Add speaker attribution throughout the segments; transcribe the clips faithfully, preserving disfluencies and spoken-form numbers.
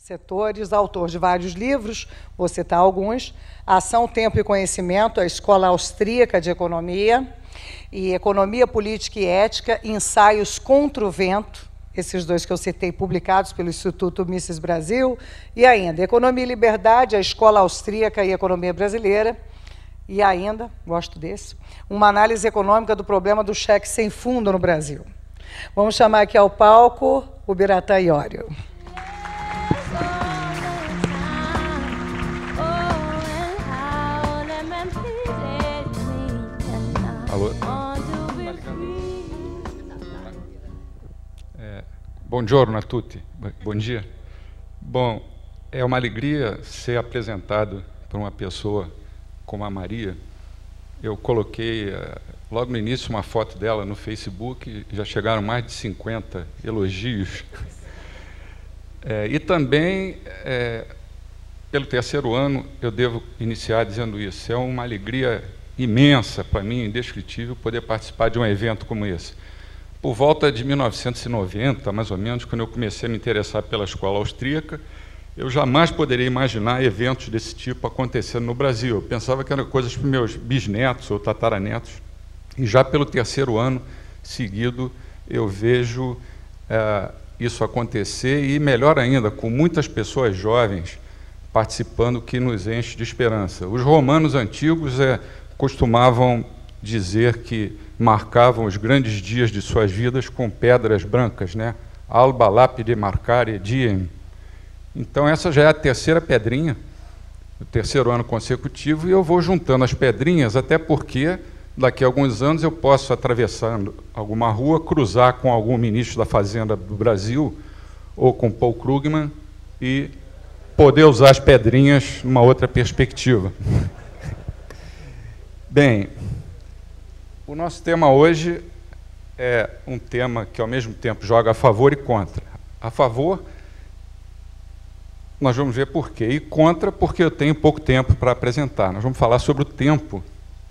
Speaker 1: setores, autor de vários livros, vou citar alguns: Ação, Tempo e Conhecimento, a Escola Austríaca de Economia, e Economia, Política e Ética, Ensaios contra o Vento, esses dois que eu citei, publicados pelo Instituto Mises Brasil, e ainda Economia e Liberdade, a Escola Austríaca e Economia Brasileira, e ainda, gosto desse, uma análise econômica do problema do cheque sem fundo no Brasil. Vamos chamar aqui ao palco o Biratã Iorio.
Speaker 2: Alô? É, bom giorno a tutti. Bom dia. Bom, é uma alegria ser apresentado por uma pessoa como a Maria. Eu coloquei uh, logo no início uma foto dela no Facebook, já chegaram mais de cinquenta elogios. É, e também, é, pelo terceiro ano, eu devo iniciar dizendo isso. É uma alegria imensa para mim, indescritível, poder participar de um evento como esse. Por volta de mil novecentos e noventa, mais ou menos, quando eu comecei a me interessar pela escola austríaca, eu jamais poderia imaginar eventos desse tipo acontecendo no Brasil. Eu pensava que eram coisas para meus bisnetos ou tataranetos. E já pelo terceiro ano seguido, eu vejo é, isso acontecer, e melhor ainda, com muitas pessoas jovens participando, que nos enche de esperança. Os romanos antigos é, costumavam dizer que marcavam os grandes dias de suas vidas com pedras brancas, né? Alba lapide marcare diem. Então, essa já é a terceira pedrinha, o terceiro ano consecutivo, e eu vou juntando as pedrinhas, até porque daqui a alguns anos eu posso, atravessando alguma rua, cruzar com algum ministro da Fazenda do Brasil, ou com Paul Krugman, e poder usar as pedrinhas numa outra perspectiva. Bem, o nosso tema hoje é um tema que, ao mesmo tempo, joga a favor e contra. A favor, nós vamos ver por quê, e contra, porque eu tenho pouco tempo para apresentar. Nós vamos falar sobre o tempo.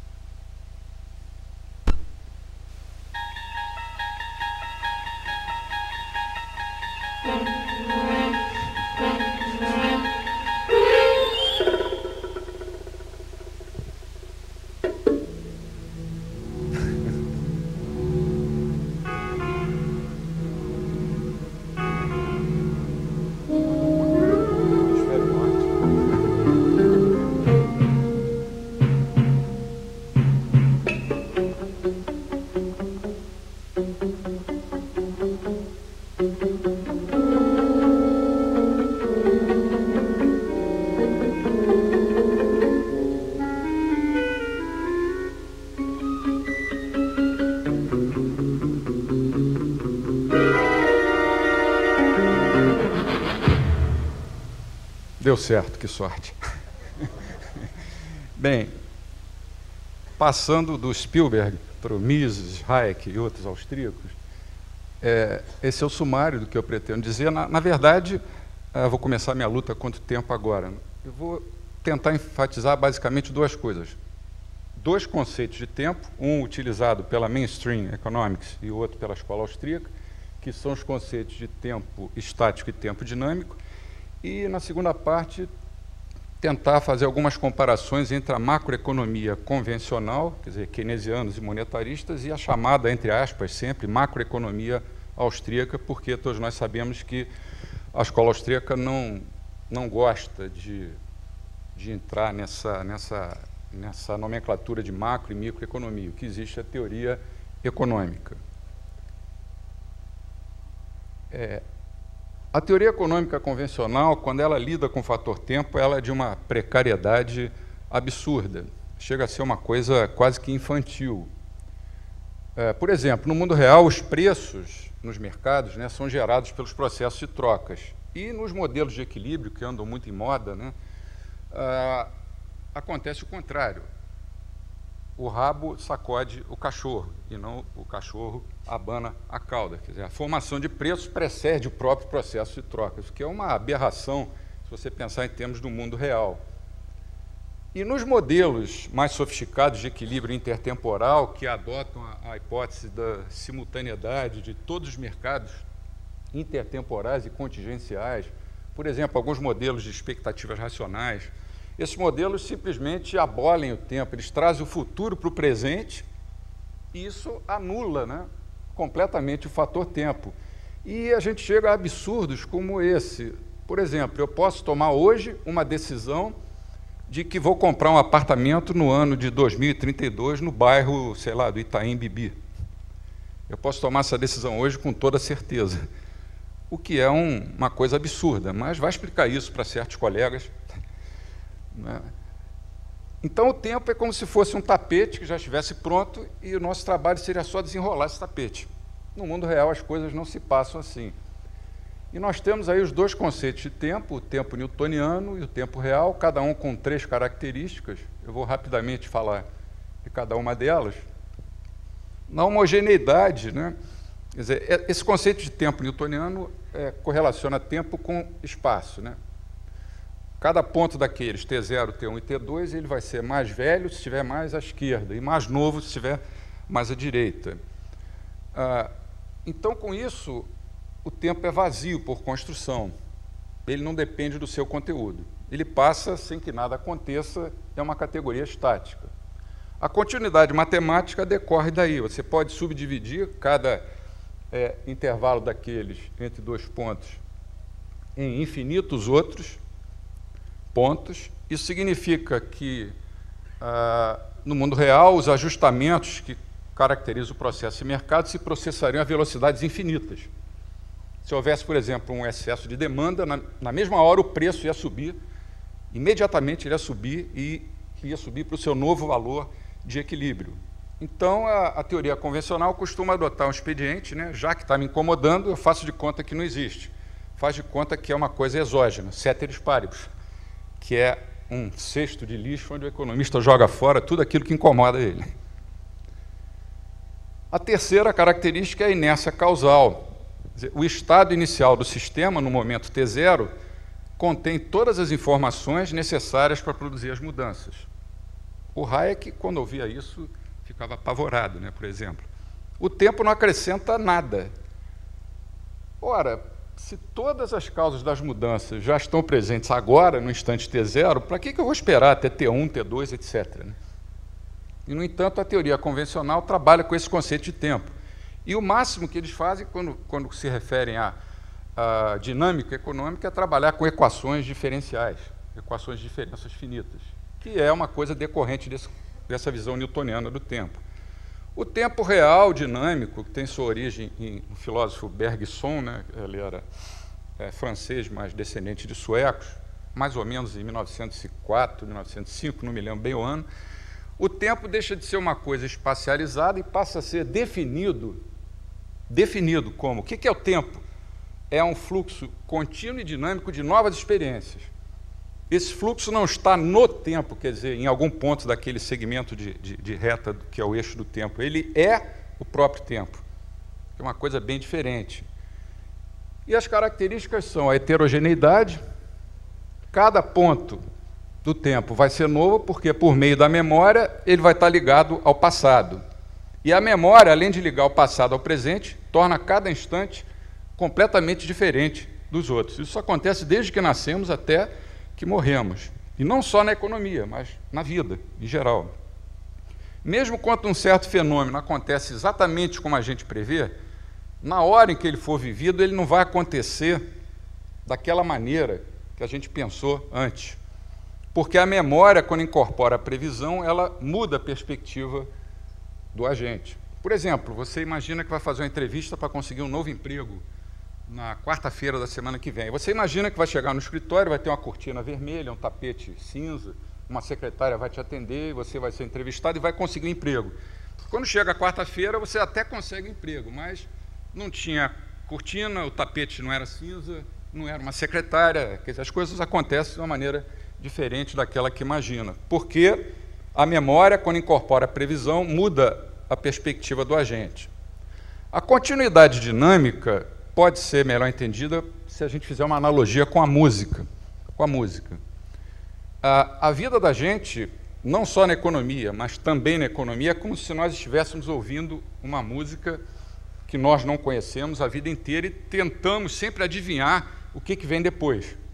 Speaker 2: Deu certo, que sorte. Bem, passando do Spielberg para o Mises, Hayek e outros austríacos, é, esse é o sumário do que eu pretendo dizer. Na, na verdade, eu vou começar minha luta contra o tempo agora. Eu vou tentar enfatizar basicamente duas coisas. Dois conceitos de tempo, um utilizado pela Mainstream Economics e o outro pela escola austríaca, que são os conceitos de tempo estático e tempo dinâmico. E, na segunda parte, tentar fazer algumas comparações entre a macroeconomia convencional, quer dizer, keynesianos e monetaristas, e a chamada, entre aspas, sempre, macroeconomia austríaca, porque todos nós sabemos que a escola austríaca não, não gosta de, de entrar nessa, nessa, nessa nomenclatura de macro e microeconomia. O que existe é a teoria econômica. É, A teoria econômica convencional, quando ela lida com o fator tempo, ela é de uma precariedade absurda. Chega a ser uma coisa quase que infantil. É, por exemplo, no mundo real, os preços nos mercados, né, são gerados pelos processos de trocas. E nos modelos de equilíbrio, que andam muito em moda, né, ah, acontece o contrário. O rabo sacode o cachorro, e não o cachorro abana a cauda. Quer dizer, a formação de preços precede o próprio processo de trocas, o que é uma aberração, se você pensar em termos do mundo real. E nos modelos mais sofisticados de equilíbrio intertemporal, que adotam a, a hipótese da simultaneidade de todos os mercados intertemporais e contingenciais, por exemplo, alguns modelos de expectativas racionais. Esses modelos simplesmente abolem o tempo, eles trazem o futuro para o presente e isso anula, né, completamente o fator tempo. E a gente chega a absurdos como esse. Por exemplo, eu posso tomar hoje uma decisão de que vou comprar um apartamento no ano de dois mil e trinta e dois no bairro, sei lá, do Itaim Bibi. Eu posso tomar essa decisão hoje com toda certeza, o que é um, uma coisa absurda, mas vai explicar isso para certos colegas. Né? Então, o tempo é como se fosse um tapete que já estivesse pronto e o nosso trabalho seria só desenrolar esse tapete. No mundo real, as coisas não se passam assim. E nós temos aí os dois conceitos de tempo, o tempo newtoniano e o tempo real, cada um com três características. Eu vou rapidamente falar de cada uma delas. Na homogeneidade, né? Quer dizer, esse conceito de tempo newtoniano é, correlaciona tempo com espaço, né? Cada ponto daqueles, T zero, T um e T dois, ele vai ser mais velho se estiver mais à esquerda e mais novo se estiver mais à direita. Ah, então, com isso, o tempo é vazio por construção. Ele não depende do seu conteúdo. Ele passa sem que nada aconteça, é uma categoria estática. A continuidade matemática decorre daí. Você pode subdividir cada é, intervalo daqueles entre dois pontos em infinitos outros pontos. Isso significa que, ah, no mundo real, os ajustamentos que caracterizam o processo de mercado se processariam a velocidades infinitas. Se houvesse, por exemplo, um excesso de demanda, na, na mesma hora o preço ia subir, imediatamente ele ia subir e ia subir para o seu novo valor de equilíbrio. Então, a, a teoria convencional costuma adotar um expediente, né? Já que está me incomodando, eu faço de conta que não existe. Faz de conta que é uma coisa exógena, ceteris paribus, que é um cesto de lixo onde o economista joga fora tudo aquilo que incomoda ele. A terceira característica é a inércia causal. O estado inicial do sistema, no momento T zero, contém todas as informações necessárias para produzir as mudanças. O Hayek, quando ouvia isso, ficava apavorado, né, por exemplo. O tempo não acrescenta nada. Ora, se todas as causas das mudanças já estão presentes agora, no instante T zero, para que que eu vou esperar até T um, T dois, etcétera, né? E, no entanto, a teoria convencional trabalha com esse conceito de tempo. E o máximo que eles fazem, quando, quando se referem à, à dinâmica econômica, é trabalhar com equações diferenciais, equações de diferenças finitas, que é uma coisa decorrente desse, dessa visão newtoniana do tempo. O tempo real, dinâmico, que tem sua origem em um filósofo Bergson, né? Ele era é, francês, mas descendente de suecos, mais ou menos em mil novecentos e quatro, mil novecentos e cinco, não me lembro bem o ano. O tempo deixa de ser uma coisa espacializada e passa a ser definido, definido como? O que é o tempo? É um fluxo contínuo e dinâmico de novas experiências. Esse fluxo não está no tempo, quer dizer, em algum ponto daquele segmento de, de, de reta que é o eixo do tempo. Ele é o próprio tempo, que é uma coisa bem diferente. E as características são a heterogeneidade. Cada ponto do tempo vai ser novo, porque por meio da memória ele vai estar ligado ao passado. E a memória, além de ligar o passado ao presente, torna cada instante completamente diferente dos outros. Isso acontece desde que nascemos até que morremos. E não só na economia, mas na vida, em geral. Mesmo quando um certo fenômeno acontece exatamente como a gente prevê, na hora em que ele for vivido, ele não vai acontecer daquela maneira que a gente pensou antes. Porque a memória, quando incorpora a previsão, ela muda a perspectiva do agente. Por exemplo, você imagina que vai fazer uma entrevista para conseguir um novo emprego na quarta-feira da semana que vem. Você imagina que vai chegar no escritório, vai ter uma cortina vermelha, um tapete cinza, uma secretária vai te atender, você vai ser entrevistado e vai conseguir um emprego. Quando chega a quarta-feira, você até consegue um emprego, mas não tinha cortina, o tapete não era cinza, não era uma secretária. Quer dizer, as coisas acontecem de uma maneira diferente daquela que imagina. Porque a memória, quando incorpora a previsão, muda a perspectiva do agente. A continuidade dinâmica pode ser melhor entendida se a gente fizer uma analogia com a música. Com a música. A, a vida da gente, não só na economia, mas também na economia, é como se nós estivéssemos ouvindo uma música que nós não conhecemos a vida inteira e tentamos sempre adivinhar o que, que vem depois.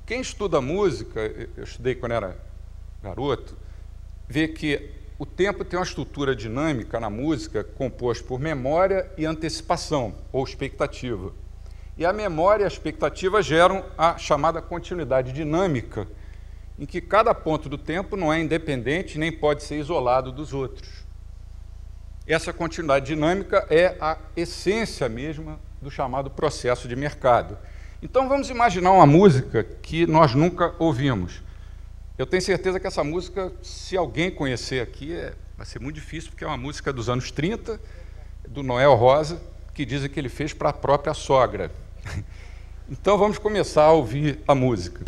Speaker 2: Quem estuda música, eu estudei quando era garoto, vê que o tempo tem uma estrutura dinâmica na música composta por memória e antecipação, ou expectativa. E a memória e a expectativa geram a chamada continuidade dinâmica, em que cada ponto do tempo não é independente nem pode ser isolado dos outros. Essa continuidade dinâmica é a essência mesma do chamado processo de mercado. Então vamos imaginar uma música que nós nunca ouvimos. Eu tenho certeza que essa música, se alguém conhecer aqui, é, vai ser muito difícil, porque é uma música dos anos trinta, do Noel Rosa, que dizem que ele fez para a própria sogra. Então vamos começar a ouvir a música.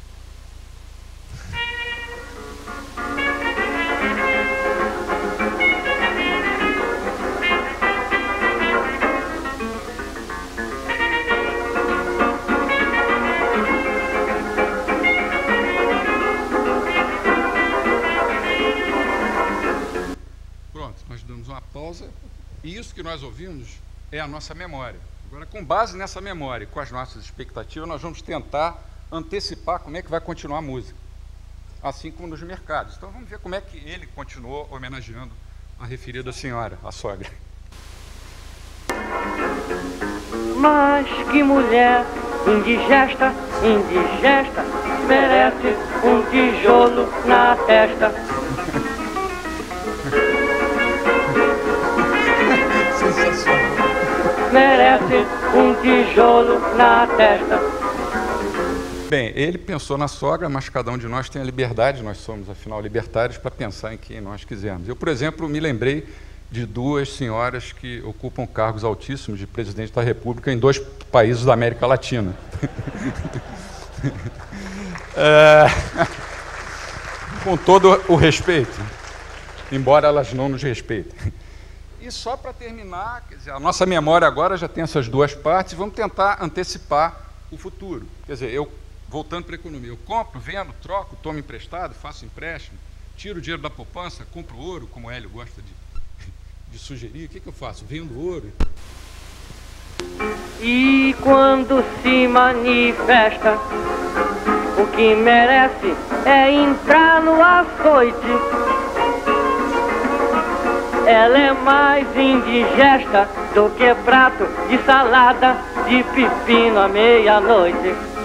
Speaker 2: E isso que nós ouvimos é a nossa memória. Agora, com base nessa memória e com as nossas expectativas, nós vamos tentar antecipar como é que vai continuar a música, assim como nos mercados. Então, vamos ver como é que ele continuou homenageando a referida senhora, a sogra.
Speaker 3: Mas que mulher indigesta, indigesta, merece um tijolo na testa. Merece um tijolo na testa.
Speaker 2: Bem, ele pensou na sogra, mas cada um de nós tem a liberdade, nós somos, afinal, libertários, para pensar em quem nós quisermos. Eu, por exemplo, me lembrei de duas senhoras que ocupam cargos altíssimos de presidente da República em dois países da América Latina. é... Com todo o respeito, embora elas não nos respeitem. E só para terminar, quer dizer, a nossa memória agora já tem essas duas partes, e vamos tentar antecipar o futuro. Quer dizer, eu, voltando para a economia, eu compro, vendo, troco, tomo emprestado, faço empréstimo, tiro o dinheiro da poupança, compro ouro, como o Hélio gosta de, de sugerir. O que, que eu faço? Vendo ouro.
Speaker 3: E quando se manifesta, o que merece é entrar no açoite. Ela é mais indigesta do que prato de salada de pepino à meia-noite.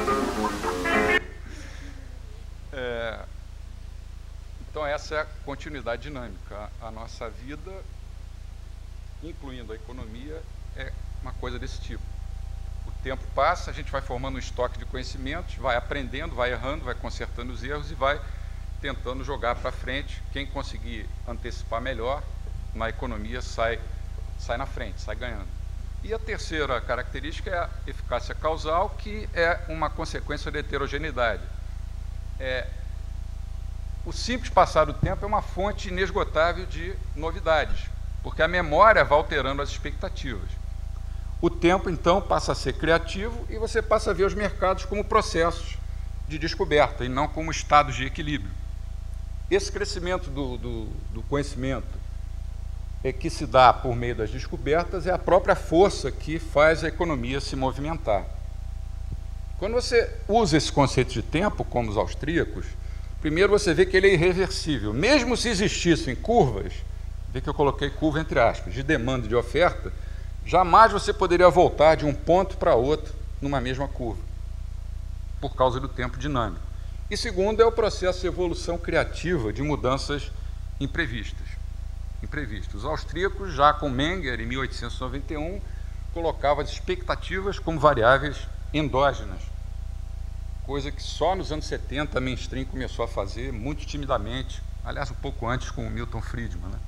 Speaker 2: É, então essa é a continuidade dinâmica. A, a nossa vida, incluindo a economia, é uma coisa desse tipo. O tempo passa, a gente vai formando um estoque de conhecimentos, vai aprendendo, vai errando, vai consertando os erros e vai tentando jogar para frente. Quem conseguir antecipar melhor na economia sai, sai na frente, sai ganhando. E a terceira característica é a eficácia causal, que é uma consequência da heterogeneidade. É, o simples passar do tempo é uma fonte inesgotável de novidades, porque a memória vai alterando as expectativas. O tempo, então, passa a ser criativo e você passa a ver os mercados como processos de descoberta e não como estados de equilíbrio. Esse crescimento do, do, do conhecimento é que se dá por meio das descobertas é a própria força que faz a economia se movimentar. Quando você usa esse conceito de tempo, como os austríacos, primeiro você vê que ele é irreversível. Mesmo se existissem curvas, vê que eu coloquei curva entre aspas, de demanda e de oferta, jamais você poderia voltar de um ponto para outro numa mesma curva, por causa do tempo dinâmico. E segundo, é o processo de evolução criativa de mudanças imprevistas. imprevistos. Os austríacos, já com Menger, em mil oitocentos e noventa e um, colocavam as expectativas como variáveis endógenas, coisa que só nos anos setenta a mainstream começou a fazer, muito timidamente, aliás, um pouco antes com o Milton Friedman, né?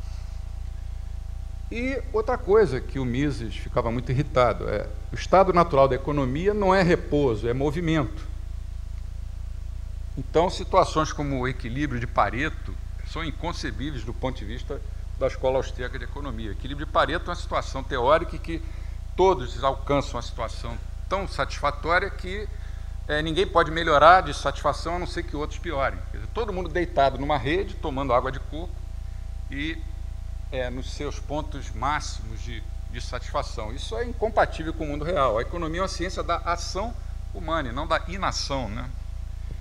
Speaker 2: E outra coisa que o Mises ficava muito irritado, é o estado natural da economia não é repouso, é movimento. Então, situações como o equilíbrio de Pareto são inconcebíveis do ponto de vista da Escola Austríaca de Economia. O equilíbrio de Pareto é uma situação teórica que todos alcançam uma situação tão satisfatória que é, ninguém pode melhorar de satisfação a não ser que outros piorem. Quer dizer, todo mundo deitado numa rede, tomando água de coco e é, nos seus pontos máximos de, de satisfação. Isso é incompatível com o mundo real. A economia é uma ciência da ação humana e não da inação, né?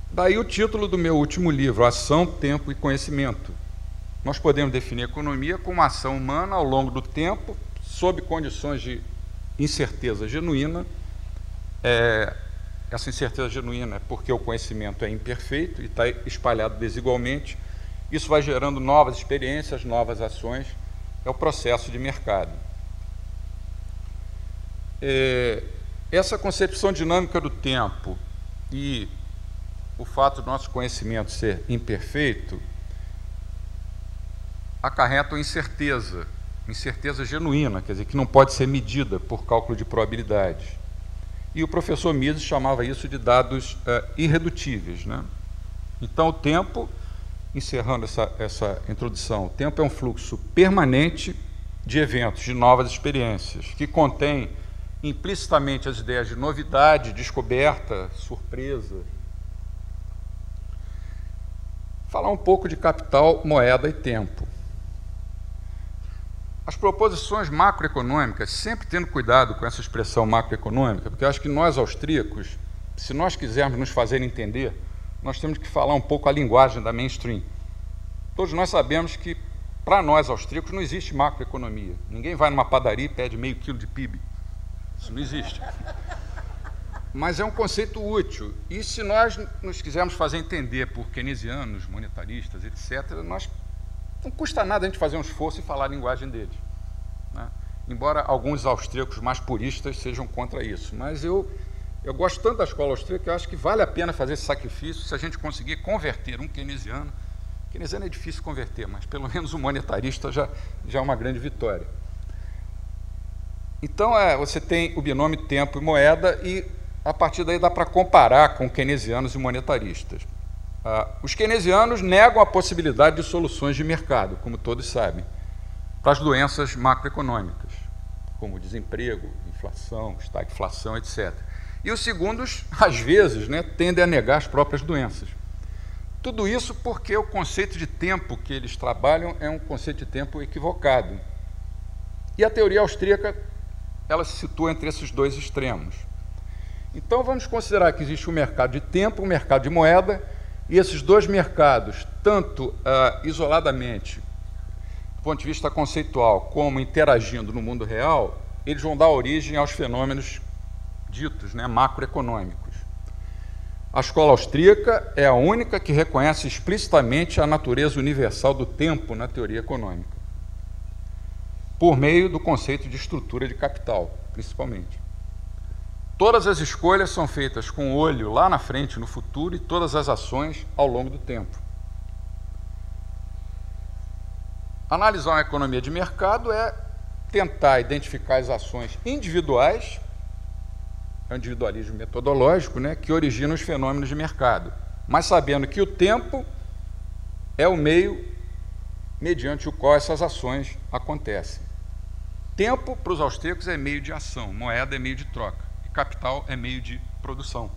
Speaker 2: Daí o título do meu último livro, Ação, Tempo e Conhecimento. Nós podemos definir a economia como uma ação humana ao longo do tempo, sob condições de incerteza genuína. É, essa incerteza genuína é porque o conhecimento é imperfeito e está espalhado desigualmente. Isso vai gerando novas experiências, novas ações. É o processo de mercado. É, essa concepção dinâmica do tempo e o fato do nosso conhecimento ser imperfeito acarretam incerteza, incerteza genuína, quer dizer, que não pode ser medida por cálculo de probabilidades. E o professor Mises chamava isso de dados uh, irredutíveis, né? Então, o tempo, encerrando essa, essa introdução, o tempo é um fluxo permanente de eventos, de novas experiências, que contém implicitamente as ideias de novidade, descoberta, surpresa. Falar um pouco de capital, moeda e tempo. As proposições macroeconômicas, sempre tendo cuidado com essa expressão macroeconômica, porque eu acho que nós, austríacos, se nós quisermos nos fazer entender, nós temos que falar um pouco a linguagem da mainstream. Todos nós sabemos que, para nós, austríacos, não existe macroeconomia. Ninguém vai numa padaria e pede meio quilo de P I B. Isso não existe. Mas é um conceito útil. E se nós nos quisermos fazer entender por keynesianos, monetaristas, etcétera, nós, não custa nada a gente fazer um esforço e falar a linguagem deles, né? Embora alguns austríacos mais puristas sejam contra isso. Mas eu, eu gosto tanto da escola austríaca que eu acho que vale a pena fazer esse sacrifício se a gente conseguir converter um keynesiano. Keynesiano é difícil converter, mas pelo menos um monetarista já, já é uma grande vitória. Então, é, você tem o binômio tempo e moeda e, a partir daí, dá para comparar com keynesianos e monetaristas. Ah, os keynesianos negam a possibilidade de soluções de mercado, como todos sabem, para as doenças macroeconômicas, como desemprego, inflação, estagflação, etcétera. E os segundos, às vezes, né, tendem a negar as próprias doenças. Tudo isso porque o conceito de tempo que eles trabalham é um conceito de tempo equivocado. E a teoria austríaca, ela se situa entre esses dois extremos. Então, vamos considerar que existe um mercado de tempo, um mercado de moeda, e esses dois mercados, tanto ah, isoladamente, do ponto de vista conceitual, como interagindo no mundo real, eles vão dar origem aos fenômenos ditos, né, macroeconômicos. A escola austríaca é a única que reconhece explicitamente a natureza universal do tempo na teoria econômica, por meio do conceito de estrutura de capital, principalmente. Todas as escolhas são feitas com o olho lá na frente, no futuro, e todas as ações ao longo do tempo. Analisar uma economia de mercado é tentar identificar as ações individuais, é um individualismo metodológico, né, que origina os fenômenos de mercado, mas sabendo que o tempo é o meio mediante o qual essas ações acontecem. Tempo, para os austríacos, é meio de ação, moeda é meio de troca. Capital é meio de produção.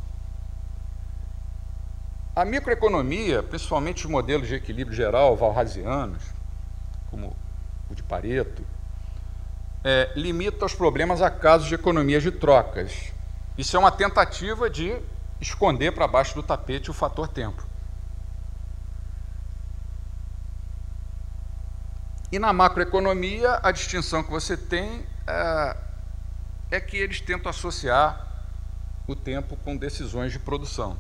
Speaker 2: A microeconomia, principalmente os modelos de equilíbrio geral walrasianos, como o de Pareto, é, limita os problemas a casos de economias de trocas. Isso é uma tentativa de esconder para baixo do tapete o fator tempo. E na macroeconomia, a distinção que você tem é, é que eles tentam associar o tempo com decisões de produção.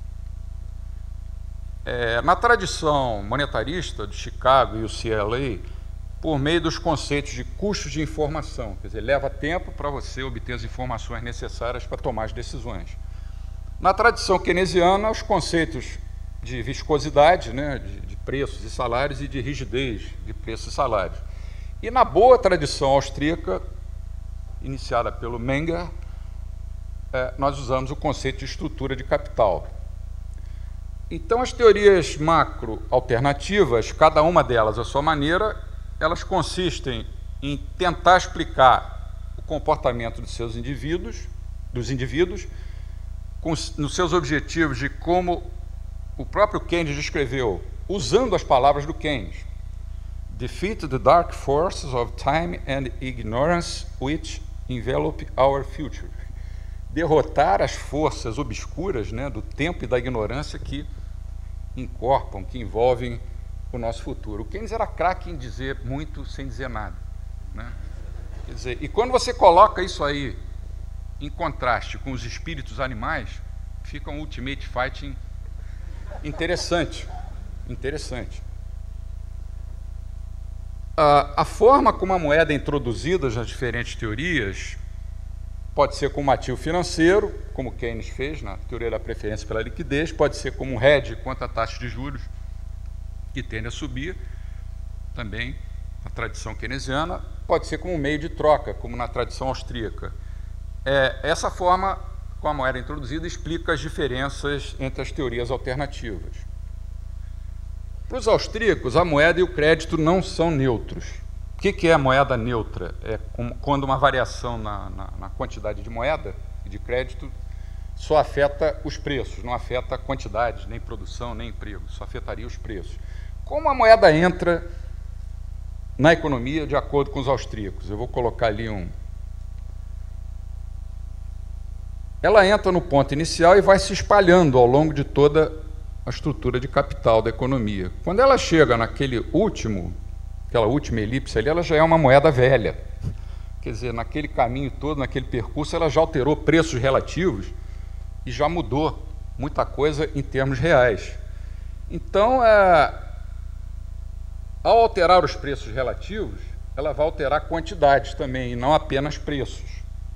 Speaker 2: É, na tradição monetarista de Chicago e o C L A, por meio dos conceitos de custos de informação, quer dizer, leva tempo para você obter as informações necessárias para tomar as decisões. Na tradição keynesiana, os conceitos de viscosidade, né, de, de preços e salários, e de rigidez de preços e salários. E na boa tradição austríaca, iniciada pelo Menger, eh, nós usamos o conceito de estrutura de capital. Então, as teorias macro alternativas, cada uma delas à sua maneira, elas consistem em tentar explicar o comportamento dos seus indivíduos, dos indivíduos, com, nos seus objetivos de como o próprio Keynes descreveu, usando as palavras do Keynes: defeat the dark forces of time and ignorance which envelope our future. derrotar as forças obscuras, né, do tempo e da ignorância que encorpam, que envolvem o nosso futuro. O Keynes era craque em dizer muito sem dizer nada, né? Quer dizer, e quando você coloca isso aí em contraste com os espíritos animais, fica um ultimate fighting interessante, interessante. A, a forma como a moeda é introduzida nas diferentes teorias pode ser como ativo financeiro, como Keynes fez na teoria da preferência pela liquidez, pode ser como um hedge contra a taxa de juros, que tende a subir, também na tradição keynesiana, pode ser como um meio de troca, como na tradição austríaca. É, essa forma, com a moeda introduzida, explica as diferenças entre as teorias alternativas. Para os austríacos, a moeda e o crédito não são neutros. O que, que é a moeda neutra? É quando uma variação na, na, na quantidade de moeda e de crédito só afeta os preços, não afeta a quantidade, nem produção, nem emprego, só afetaria os preços. Como a moeda entra na economia de acordo com os austríacos? Eu vou colocar ali um... Ela entra no ponto inicial e vai se espalhando ao longo de toda a estrutura de capital da economia. Quando ela chega naquele último, aquela última elipse ali, ela já é uma moeda velha. Quer dizer, naquele caminho todo, naquele percurso, ela já alterou preços relativos e já mudou muita coisa em termos reais. Então, é, ao alterar os preços relativos, ela vai alterar quantidades também, e não apenas preços.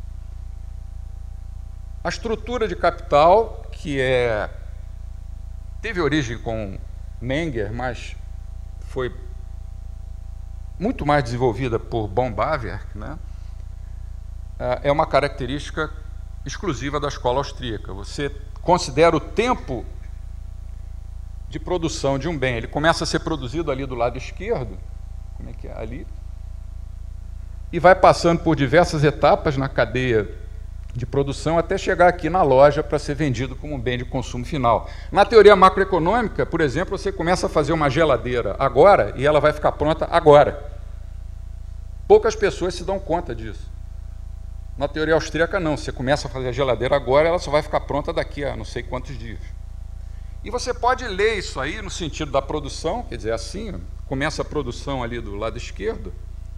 Speaker 2: A estrutura de capital, que é, teve origem com Menger, mas foi muito mais desenvolvida por Baumbaverk, né? É uma característica exclusiva da escola austríaca. Você considera o tempo de produção de um bem, ele começa a ser produzido ali do lado esquerdo, como é que é ali, e vai passando por diversas etapas na cadeia de produção até chegar aqui na loja para ser vendido como um bem de consumo final. Na teoria macroeconômica, por exemplo, você começa a fazer uma geladeira agora e ela vai ficar pronta agora. Poucas pessoas se dão conta disso. Na teoria austríaca, não. Você começa a fazer a geladeira agora, ela só vai ficar pronta daqui a não sei quantos dias. E você pode ler isso aí no sentido da produção, quer dizer, assim, ó, começa a produção ali do lado esquerdo,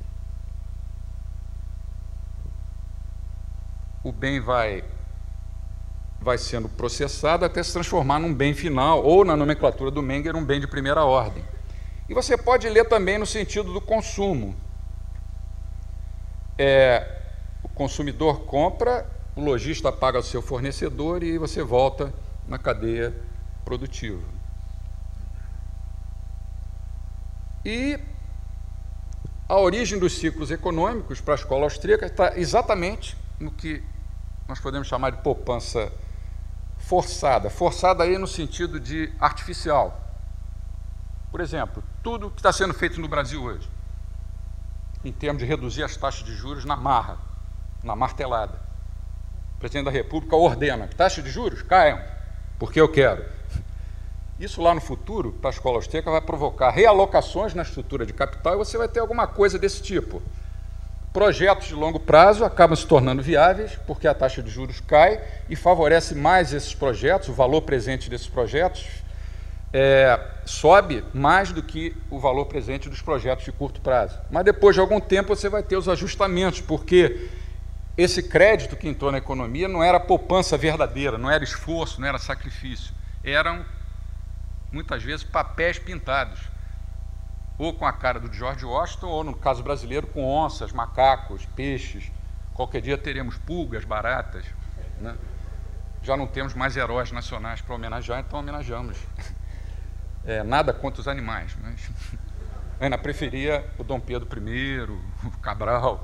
Speaker 2: o bem vai, vai sendo processado até se transformar num bem final, ou na nomenclatura do Menger, um bem de primeira ordem. E você pode ler também no sentido do consumo. É, o consumidor compra, o lojista paga ao seu fornecedor e você volta na cadeia produtiva. E a origem dos ciclos econômicos para a escola austríaca está exatamente no que nós podemos chamar de poupança forçada. Forçada aí no sentido de artificial. Por exemplo, tudo que está sendo feito no Brasil hoje, em termos de reduzir as taxas de juros na marra, na martelada. O presidente da República ordena que taxas de juros caiam, porque eu quero. Isso lá no futuro, para a escola austríaca, vai provocar realocações na estrutura de capital e você vai ter alguma coisa desse tipo. Projetos de longo prazo acabam se tornando viáveis porque a taxa de juros cai e favorece mais esses projetos, o valor presente desses projetos é, sobe mais do que o valor presente dos projetos de curto prazo. Mas depois de algum tempo você vai ter os ajustamentos, porque esse crédito que entrou na economia não era poupança verdadeira, não era esforço, não era sacrifício, eram muitas vezes papéis pintados, ou com a cara do George Washington, ou no caso brasileiro, com onças, macacos, peixes. Qualquer dia teremos pulgas, baratas, né? Já não temos mais heróis nacionais para homenagear, então homenageamos. É, nada contra os animais, mas eu ainda preferia o Dom Pedro primeiro, o Cabral.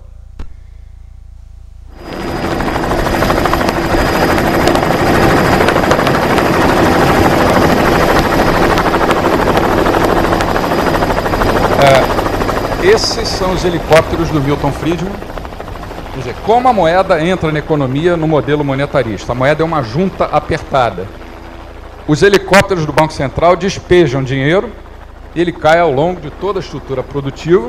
Speaker 2: É, esses são os helicópteros do Milton Friedman. Quer dizer, como a moeda entra na economia no modelo monetarista? A moeda é uma junta apertada. Os helicópteros do Banco Central despejam dinheiro, ele cai ao longo de toda a estrutura produtiva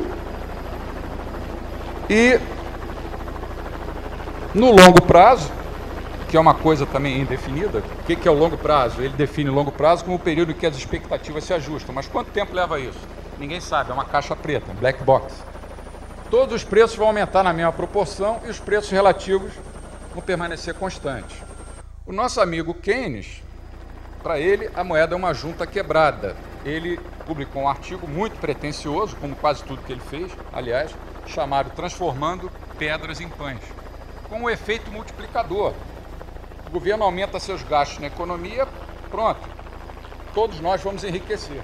Speaker 2: e, no longo prazo, que é uma coisa também indefinida. O que é o longo prazo? Ele define o longo prazo como o período em que as expectativas se ajustam. Mas quanto tempo leva isso? Ninguém sabe, é uma caixa preta, um black box. Todos os preços vão aumentar na mesma proporção e os preços relativos vão permanecer constantes. O nosso amigo Keynes, para ele, a moeda é uma junta quebrada. Ele publicou um artigo muito pretensioso, como quase tudo que ele fez, aliás, chamado Transformando Pedras em Pães, com um efeito multiplicador. O governo aumenta seus gastos na economia, pronto, todos nós vamos enriquecer.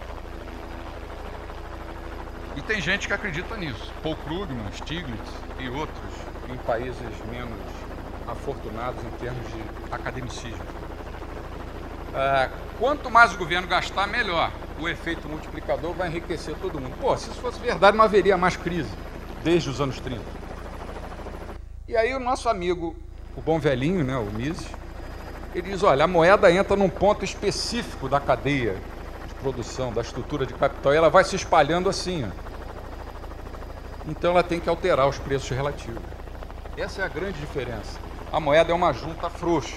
Speaker 2: E tem gente que acredita nisso. Paul Krugman, Stiglitz e outros em países menos afortunados em termos de academicismo. Ah, quanto mais o governo gastar, melhor. O efeito multiplicador vai enriquecer todo mundo. Pô, se isso fosse verdade, não haveria mais crise desde os anos trinta. E aí o nosso amigo, o bom velhinho, né, o Mises, ele diz, olha, a moeda entra num ponto específico da cadeia de produção, da estrutura de capital, e ela vai se espalhando assim, ó. Então ela tem que alterar os preços relativos. Essa é a grande diferença. A moeda é uma junta frouxa.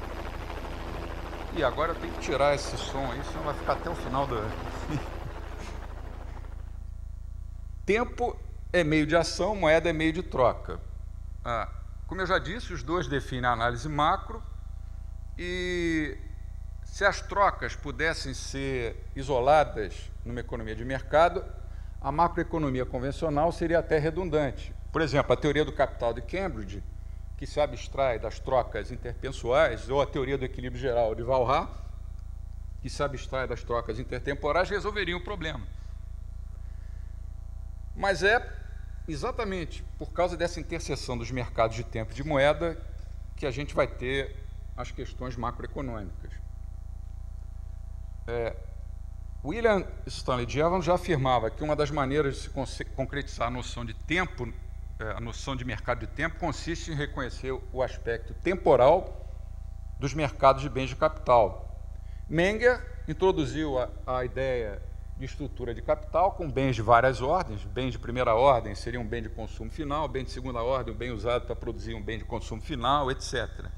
Speaker 2: E agora eu tenho que tirar esse som aí, senão vai ficar até o final do... Tempo é meio de ação, moeda é meio de troca. Ah, como eu já disse, os dois definem a análise macro, e se as trocas pudessem ser isoladas numa economia de mercado, a macroeconomia convencional seria até redundante. Por exemplo, a teoria do capital de Cambridge, que se abstrai das trocas interpessoais, ou a teoria do equilíbrio geral de Walras, que se abstrai das trocas intertemporais, resolveriam o problema. Mas é exatamente por causa dessa interseção dos mercados de tempo e de moeda que a gente vai ter as questões macroeconômicas. É, William Stanley Jevons já afirmava que uma das maneiras de se concretizar a noção de tempo, a noção de mercado de tempo, consiste em reconhecer o aspecto temporal dos mercados de bens de capital. Menger introduziu a, a ideia de estrutura de capital com bens de várias ordens. Bens de primeira ordem seria um bem de consumo final, bem de segunda ordem, um bem usado para produzir um bem de consumo final, etcétera.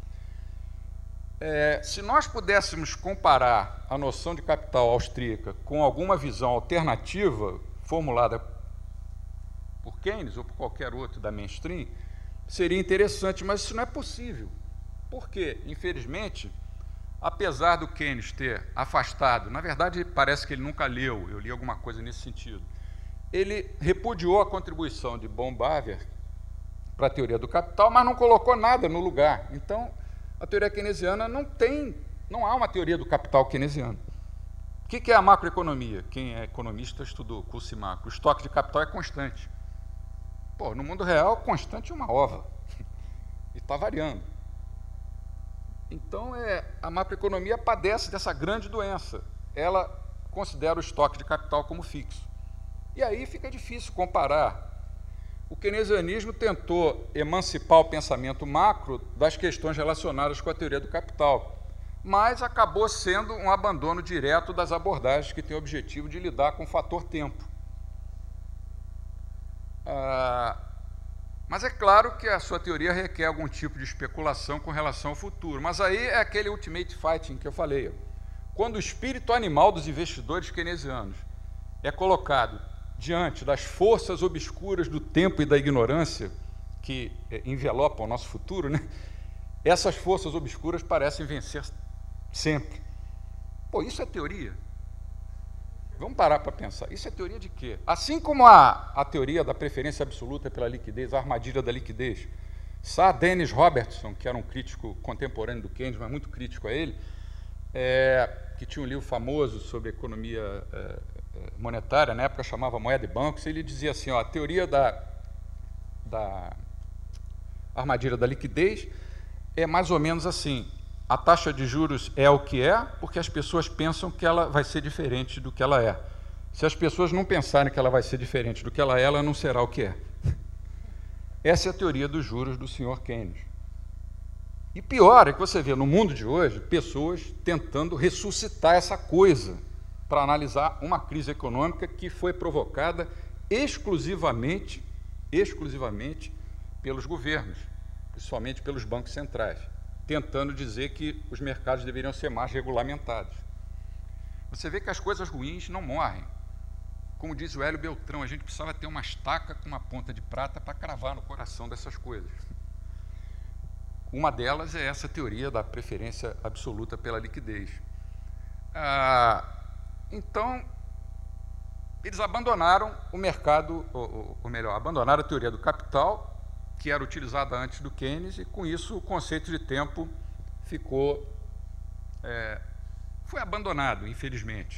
Speaker 2: É, se nós pudéssemos comparar a noção de capital austríaca com alguma visão alternativa formulada por Keynes ou por qualquer outro da mainstream, seria interessante, mas isso não é possível. Por quê? Infelizmente, apesar do Keynes ter afastado, na verdade parece que ele nunca leu, eu li alguma coisa nesse sentido, ele repudiou a contribuição de Baumgartner para a teoria do capital, mas não colocou nada no lugar. Então, a teoria keynesiana não tem, não há uma teoria do capital keynesiano. O que é a macroeconomia? Quem é economista estudou curso macro. O estoque de capital é constante. Pô, no mundo real, constante é uma ova. E está variando. Então, é, a macroeconomia padece dessa grande doença. Ela considera o estoque de capital como fixo. E aí fica difícil comparar. O keynesianismo tentou emancipar o pensamento macro das questões relacionadas com a teoria do capital, mas acabou sendo um abandono direto das abordagens que têm o objetivo de lidar com o fator tempo. Ah, mas é claro que a sua teoria requer algum tipo de especulação com relação ao futuro, mas aí é aquele ultimate fighting que eu falei. Quando o espírito animal dos investidores keynesianos é colocado diante das forças obscuras do tempo e da ignorância que envelopam o nosso futuro, né? Essas forças obscuras parecem vencer sempre. Pô, isso é teoria? Vamos parar para pensar. Isso é teoria de quê? Assim como a, a teoria da preferência absoluta pela liquidez, a armadilha da liquidez, Sir Dennis Robertson, que era um crítico contemporâneo do Keynes, mas muito crítico a ele, é, que tinha um livro famoso sobre economia é, monetária, na época chamava Moeda e Bancos, ele dizia assim, ó, a teoria da, da armadilha da liquidez é mais ou menos assim, a taxa de juros é o que é, porque as pessoas pensam que ela vai ser diferente do que ela é. Se as pessoas não pensarem que ela vai ser diferente do que ela é, ela não será o que é. Essa é a teoria dos juros do senhor Keynes. E pior é que você vê no mundo de hoje pessoas tentando ressuscitar essa coisa para analisar uma crise econômica que foi provocada exclusivamente, exclusivamente pelos governos, principalmente pelos bancos centrais. tentando dizer que os mercados deveriam ser mais regulamentados. Você vê que as coisas ruins não morrem. Como diz o Hélio Beltrão, a gente precisava ter uma estaca com uma ponta de prata para cravar no coração dessas coisas. Uma delas é essa teoria da preferência absoluta pela liquidez. Ah, então, eles abandonaram o mercado, ou, ou melhor, abandonaram a teoria do capital, que era utilizada antes do Keynes, e com isso o conceito de tempo ficou, é, foi abandonado, infelizmente.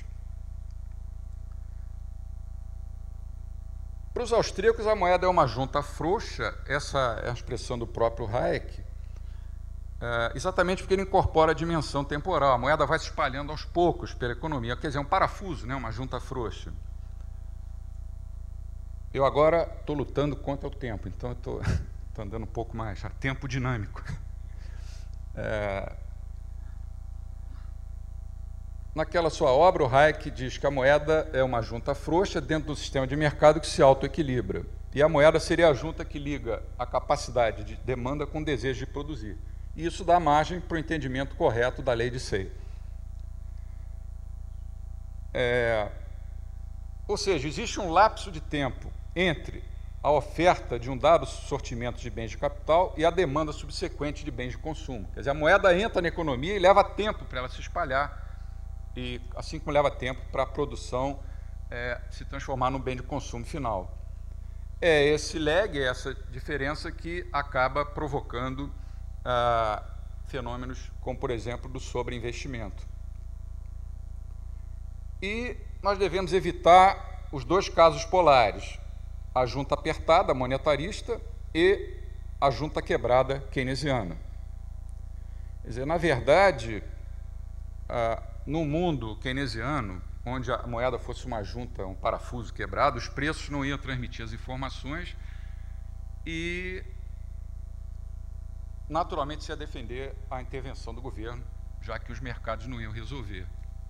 Speaker 2: Para os austríacos, a moeda é uma junta frouxa, essa é a expressão do próprio Hayek, é, exatamente porque ele incorpora a dimensão temporal. A moeda vai se espalhando aos poucos pela economia, quer dizer, é um parafuso, né, uma junta frouxa. Eu agora estou lutando contra o tempo, então eu estou andando um pouco mais, a tempo dinâmico. É, naquela sua obra, o Hayek diz que a moeda é uma junta frouxa dentro do sistema de mercado que se autoequilibra. E a moeda seria a junta que liga a capacidade de demanda com o desejo de produzir. E isso dá margem para o entendimento correto da lei de Say. É, ou seja, existe um lapso de tempo entre a oferta de um dado sortimento de bens de capital e a demanda subsequente de bens de consumo. Quer dizer, a moeda entra na economia e leva tempo para ela se espalhar, e assim como leva tempo para a produção é, se transformar num bem de consumo final. É esse lag, é essa diferença que acaba provocando ah, fenômenos como, por exemplo, do sobreinvestimento. E nós devemos evitar os dois casos polares, a junta apertada, monetarista, e a junta quebrada, keynesiana. Quer dizer, na verdade, ah, no mundo keynesiano, onde a moeda fosse uma junta, um parafuso quebrado, os preços não iam transmitir as informações e, naturalmente, se ia defender a intervenção do governo, já que os mercados não iam resolver.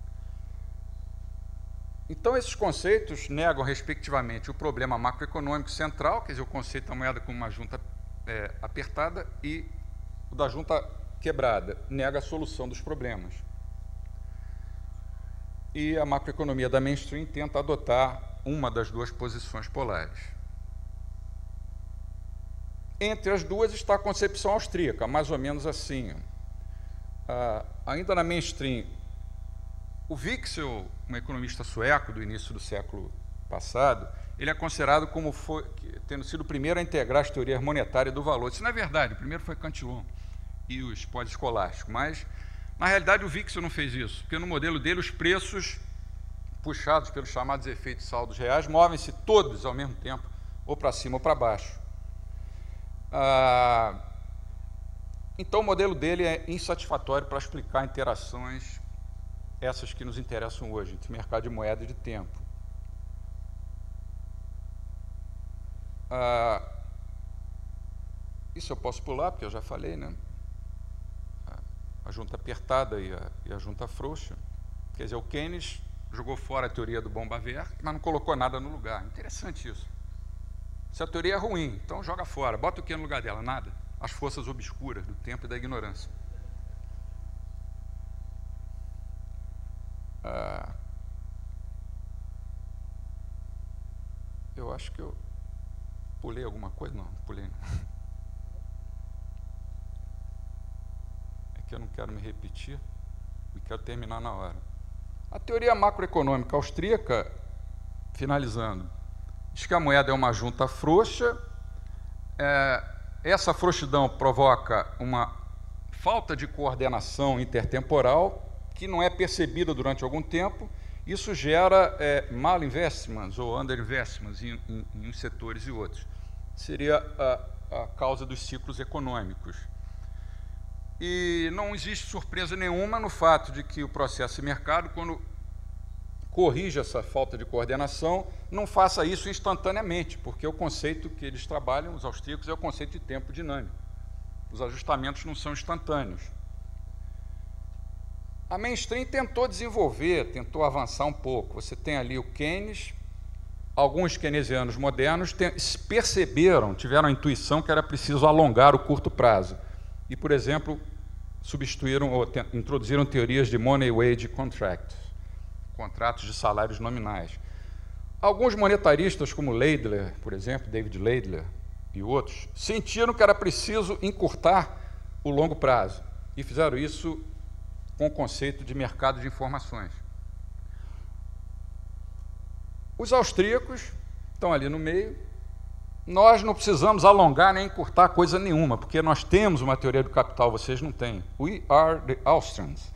Speaker 2: Então, esses conceitos negam, respectivamente, o problema macroeconômico central, quer dizer, o conceito da moeda como uma junta é, apertada, e o da junta quebrada, nega a solução dos problemas. E a macroeconomia da mainstream tenta adotar uma das duas posições polares. Entre as duas está a concepção austríaca, mais ou menos assim. Ah, ainda na mainstream, o Wicksell, um economista sueco do início do século passado, ele é considerado como foi, tendo sido o primeiro a integrar as teorias monetárias do valor. Isso não é verdade, o primeiro foi Cantillon e os pós-escolásticos, mas, na realidade, o Wicksell não fez isso, porque no modelo dele os preços, puxados pelos chamados efeitos saldos reais, movem-se todos ao mesmo tempo, ou para cima ou para baixo. Ah, então, o modelo dele é insatisfatório para explicar interações, essas que nos interessam hoje, entre mercado de moeda e de tempo. Ah, isso eu posso pular, porque eu já falei, né? A junta apertada e a, e a junta frouxa. Quer dizer, o Keynes jogou fora a teoria do Bon Bavière, mas não colocou nada no lugar. Interessante isso. Se a teoria é ruim, então joga fora. Bota o que no lugar dela? Nada. As forças obscuras do tempo e da ignorância. Ah, eu acho que eu pulei alguma coisa. Não, não pulei não. É que eu não quero me repetir e quero terminar na hora. A teoria macroeconômica austríaca, finalizando, diz que a moeda é uma junta frouxa, é, essa frouxidão provoca uma falta de coordenação intertemporal que não é percebida durante algum tempo. Isso gera é, malinvestments ou underinvestments em, em, em uns setores e outros. Seria a, a causa dos ciclos econômicos. E não existe surpresa nenhuma no fato de que o processo de mercado, quando corrige essa falta de coordenação, não faça isso instantaneamente, porque o conceito que eles trabalham, os austríacos, é o conceito de tempo dinâmico. Os ajustamentos não são instantâneos. A mainstream tentou desenvolver, tentou avançar um pouco. Você tem ali o Keynes, alguns keynesianos modernos tem, perceberam, tiveram a intuição que era preciso alongar o curto prazo. E, por exemplo, substituíram ou te, introduziram teorias de money wage contracts, contratos de salários nominais. Alguns monetaristas, como Laidler, por exemplo, David Laidler e outros, sentiram que era preciso encurtar o longo prazo e fizeram isso com o conceito de mercado de informações. Os austríacos estão ali no meio. Nós não precisamos alongar nem encurtar coisa nenhuma, porque nós temos uma teoria do capital, vocês não têm. We are the Austrians.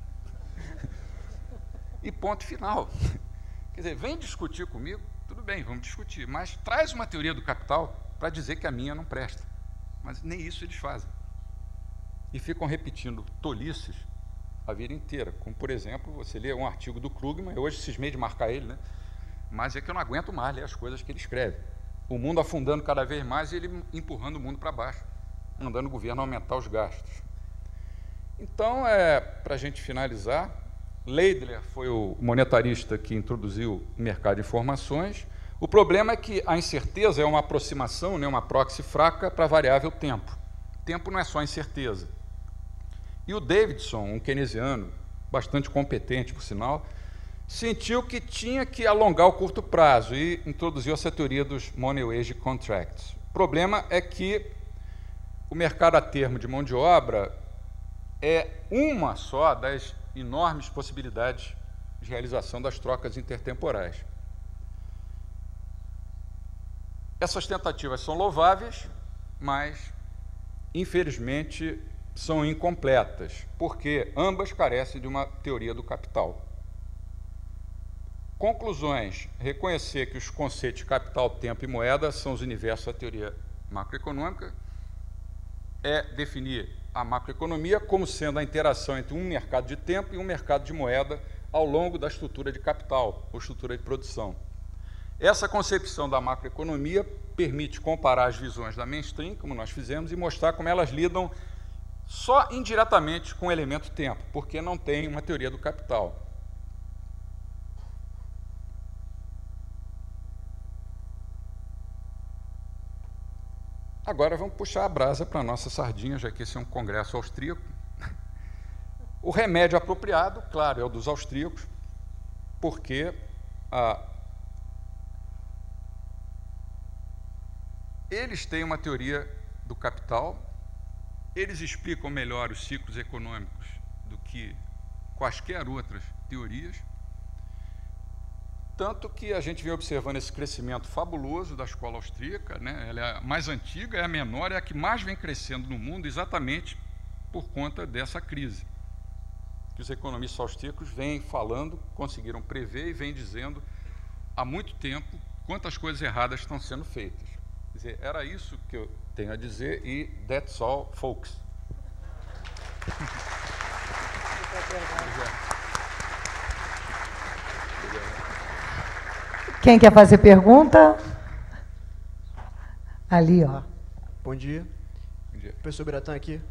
Speaker 2: E ponto final. Quer dizer, vem discutir comigo, tudo bem, vamos discutir, mas traz uma teoria do capital para dizer que a minha não presta. Mas nem isso eles fazem. E ficam repetindo tolices a vida inteira. Como, por exemplo, você lê um artigo do Krugman, eu hoje cismei de marcar ele, né? Mas é que eu não aguento mais ler as coisas que ele escreve. O mundo afundando cada vez mais e ele empurrando o mundo para baixo, mandando o governo aumentar os gastos. Então, é, para a gente finalizar, Laidler foi o monetarista que introduziu o mercado de informações. O problema é que a incerteza é uma aproximação, né, uma proxy fraca para a variável tempo. Tempo não é só incerteza. E o Davidson, um keynesiano, bastante competente, por sinal, sentiu que tinha que alongar o curto prazo e introduziu essa teoria dos money wage contracts. O problema é que o mercado a termo de mão de obra é uma só das enormes possibilidades de realização das trocas intertemporais. Essas tentativas são louváveis, mas, infelizmente, são incompletas, porque ambas carecem de uma teoria do capital. Conclusões: reconhecer que os conceitos de capital, tempo e moeda são os universos da teoria macroeconômica, é definir a macroeconomia como sendo a interação entre um mercado de tempo e um mercado de moeda ao longo da estrutura de capital, ou estrutura de produção. Essa concepção da macroeconomia permite comparar as visões da mainstream, como nós fizemos, e mostrar como elas lidam só indiretamente com o elemento tempo, porque não tem uma teoria do capital. Agora vamos puxar a brasa para a nossa sardinha, já que esse é um congresso austríaco. O remédio apropriado, claro, é o dos austríacos, porque ah, eles têm uma teoria do capital, eles explicam melhor os ciclos econômicos do que quaisquer outras teorias, tanto que a gente vem observando esse crescimento fabuloso da escola austríaca, né? Ela é a mais antiga, é a menor, é a que mais vem crescendo no mundo, exatamente por conta dessa crise, que os economistas austríacos vêm falando, conseguiram prever e vêm dizendo há muito tempo quantas coisas erradas estão sendo feitas. Quer dizer, era isso que eu tenho a dizer e that's all, folks.
Speaker 1: Quem quer fazer pergunta? Ali, ó.
Speaker 4: Bom dia.
Speaker 2: Bom dia.
Speaker 4: Professor Biratã aqui.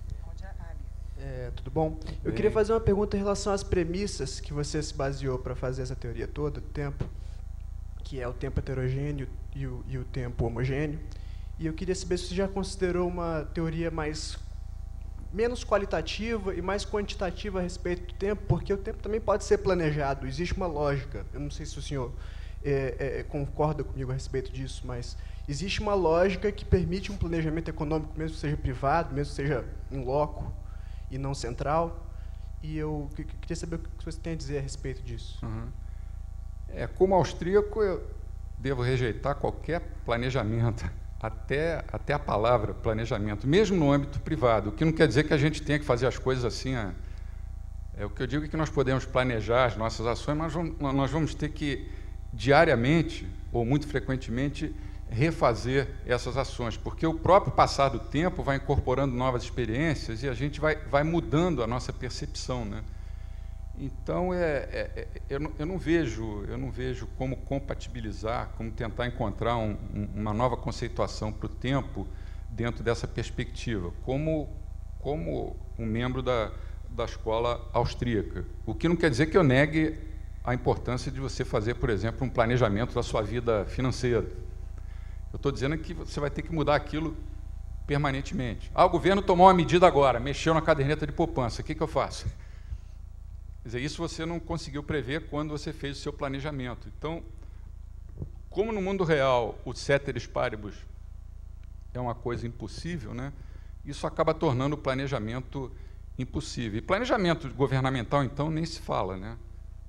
Speaker 4: É, tudo bom? Eu queria fazer uma pergunta em relação às premissas que você se baseou para fazer essa teoria toda do tempo, que é o tempo heterogêneo e o, e o tempo homogêneo. E eu queria saber se você já considerou uma teoria mais menos qualitativa e mais quantitativa a respeito do tempo, porque o tempo também pode ser planejado, existe uma lógica. Eu não sei se o senhor é, é, concorda comigo a respeito disso, mas existe uma lógica que permite um planejamento econômico, mesmo que seja privado, mesmo que seja em loco e não central, e eu queria saber o que você tem a dizer a respeito disso.
Speaker 2: Uhum. É, como austríaco, eu devo rejeitar qualquer planejamento, até, até a palavra planejamento, mesmo no âmbito privado, o que não quer dizer que a gente tenha que fazer as coisas assim. É, é o que eu digo é que nós podemos planejar as nossas ações, mas vamos, nós vamos ter que, diariamente, ou muito frequentemente, refazer essas ações, porque o próprio passar do tempo vai incorporando novas experiências e a gente vai, vai mudando a nossa percepção, né? Então, é, é, é, eu, não, eu, não vejo, eu não vejo como compatibilizar, como tentar encontrar um, um, uma nova conceituação para o tempo dentro dessa perspectiva, como, como um membro da, da escola austríaca. O que não quer dizer que eu negue a importância de você fazer, por exemplo, um planejamento da sua vida financeira. Eu estou dizendo que você vai ter que mudar aquilo permanentemente. Ah, o governo tomou uma medida agora, mexeu na caderneta de poupança, o que, que eu faço? Quer dizer, isso você não conseguiu prever quando você fez o seu planejamento. Então, como no mundo real o ceteris paribus é uma coisa impossível, né, isso acaba tornando o planejamento impossível. E planejamento governamental, então, nem se fala, né?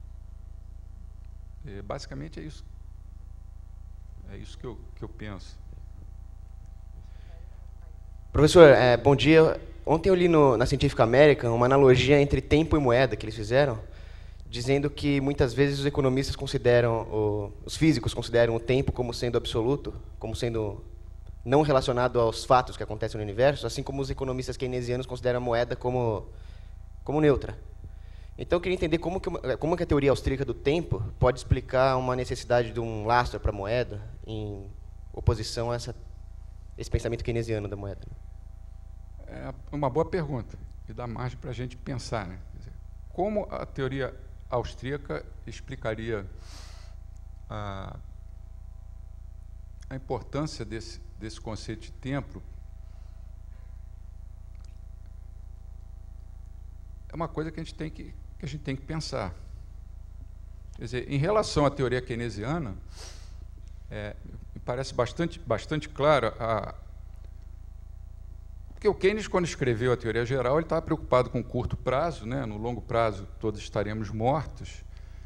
Speaker 2: É, basicamente é isso. É isso que eu, que eu penso.
Speaker 5: Professor, é, bom dia. Ontem eu li no, na Scientific American uma analogia entre tempo e moeda que eles fizeram, dizendo que muitas vezes os economistas consideram, o, os físicos consideram o tempo como sendo absoluto, como sendo não relacionado aos fatos que acontecem no universo, assim como os economistas keynesianos consideram a moeda como, como neutra. Então, eu queria entender como que, como que a teoria austríaca do tempo pode explicar uma necessidade de um lastro para a moeda em oposição a essa, esse pensamento keynesiano da moeda.
Speaker 2: É uma boa pergunta e dá margem para a gente pensar, né? Quer dizer, como a teoria austríaca explicaria a, a importância desse, desse conceito de tempo? É uma coisa que a gente tem que, que, a gente tem que pensar. Quer dizer, em relação à teoria keynesiana, é, me parece bastante, bastante claro a Porque o Keynes, quando escreveu a teoria geral, ele estava preocupado com o curto prazo, né? No longo prazo todos estaremos mortos.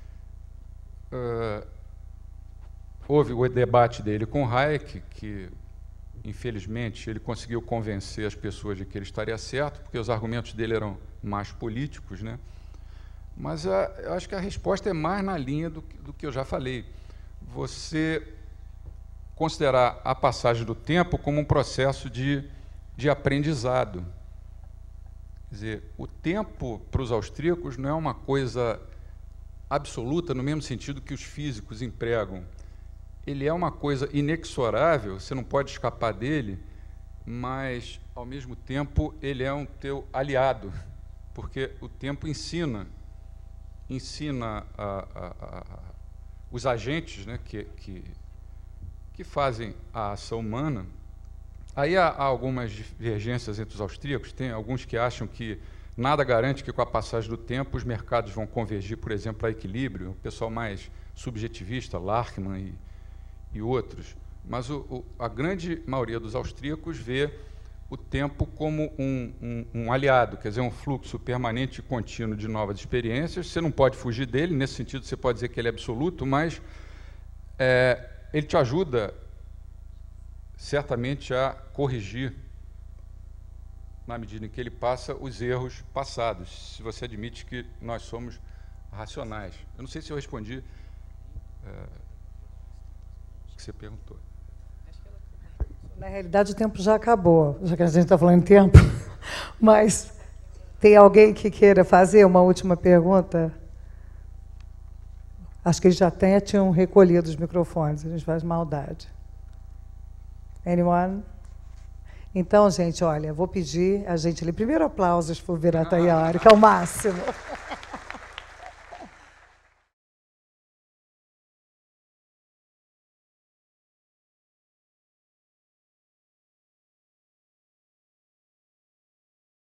Speaker 2: Uh, houve o debate dele com Hayek, que, infelizmente, ele conseguiu convencer as pessoas de que ele estaria certo, porque os argumentos dele eram mais políticos, né? Mas a, eu acho que a resposta é mais na linha do, do que eu já falei. Você considerar a passagem do tempo como um processo de de aprendizado. Quer dizer, o tempo para os austríacos não é uma coisa absoluta no mesmo sentido que os físicos empregam. Ele é uma coisa inexorável, você não pode escapar dele, mas, ao mesmo tempo, ele é um teu aliado, porque o tempo ensina, ensina a, a, a, os agentes, né, que, que, que fazem a ação humana. Aí há, há algumas divergências entre os austríacos, tem alguns que acham que nada garante que, com a passagem do tempo, os mercados vão convergir, por exemplo, a equilíbrio, o pessoal mais subjetivista, Larkman e, e outros. Mas o, o, a grande maioria dos austríacos vê o tempo como um, um, um aliado, quer dizer, um fluxo permanente e contínuo de novas experiências. Você não pode fugir dele, nesse sentido você pode dizer que ele é absoluto, mas é, ele te ajuda certamente a corrigir, na medida em que ele passa, os erros passados, se você admite que nós somos racionais. Eu não sei se eu respondi é, o que você perguntou.
Speaker 1: Na realidade, o tempo já acabou, já que a gente está falando em tempo, mas tem alguém que queira fazer uma última pergunta? Acho que eles já até tinham recolhido os microfones, a gente faz maldade. Anyone? Então, gente, olha, vou pedir a gente ali. Primeiro, aplausos para o Birata Yari, que é o máximo.